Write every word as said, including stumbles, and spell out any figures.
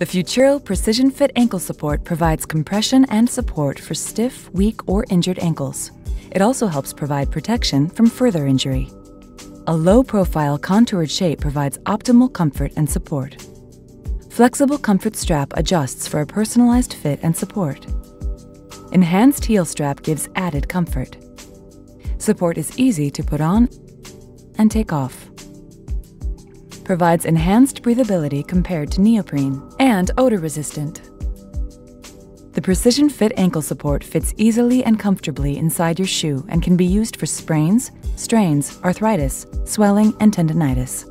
The Futuro Precision Fit Ankle Support provides compression and support for stiff, weak, or injured ankles. It also helps provide protection from further injury. A low-profile contoured shape provides optimal comfort and support. Flexible comfort strap adjusts for a personalized fit and support. Enhanced heel strap gives added comfort. Support is easy to put on and take off. Provides enhanced breathability compared to neoprene, and odor-resistant. The Precision Fit Ankle Support fits easily and comfortably inside your shoe and can be used for sprains, strains, arthritis, swelling, and tendinitis.